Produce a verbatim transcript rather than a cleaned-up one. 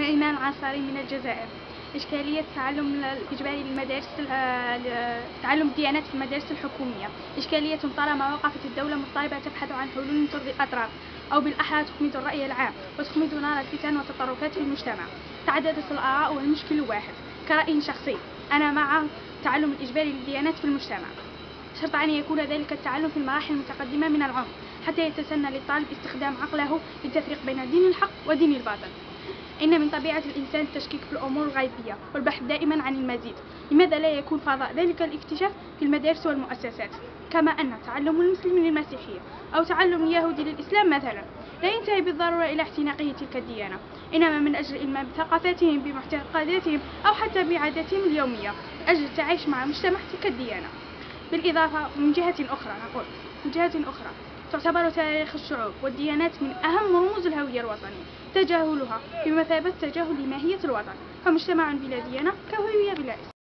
إيمان العنصري من الجزائر. إشكالية التعلم الإجباري للمدارس تعلم الديانات في المدارس الحكومية. إشكالية طالما وقفت الدولة مضطربة تبحث عن حلول ترضي الأطراف، أو بالأحرى تخمد الرأي العام وتخمد نار الفتن والتطرفات في المجتمع. تعددت الآراء والمشكل واحد. كرأي شخصي أنا مع التعلم الإجباري للديانات في المجتمع، شرط أن يكون ذلك التعلم في المراحل المتقدمة من العمر حتى يتسنى للطالب استخدام عقله للتفريق بين دين الحق ودين الباطل. إن من طبيعة الإنسان التشكيك في الأمور الغيبية والبحث دائما عن المزيد. لماذا لا يكون فضاء ذلك الاكتشاف في المدارس والمؤسسات؟ كما أن تعلم المسلم للمسيحية أو تعلم اليهودي للإسلام مثلا لا ينتهي بالضرورة إلى اعتناقه تلك الديانة، إنما من أجل إلمام بثقافاتهم بمعتقداتهم أو حتى بعاداتهم اليومية، أجل التعايش مع مجتمع تلك الديانة. بالإضافة من جهة أخرى نقول من جهة أخرى تعتبر تاريخ الشعوب والديانات من أهم رموز الهوية الوطنية. تجاهلها بمثابة تجاهل ماهية الوطن، فمجتمع بلا ديانة كهوية بلا اسم.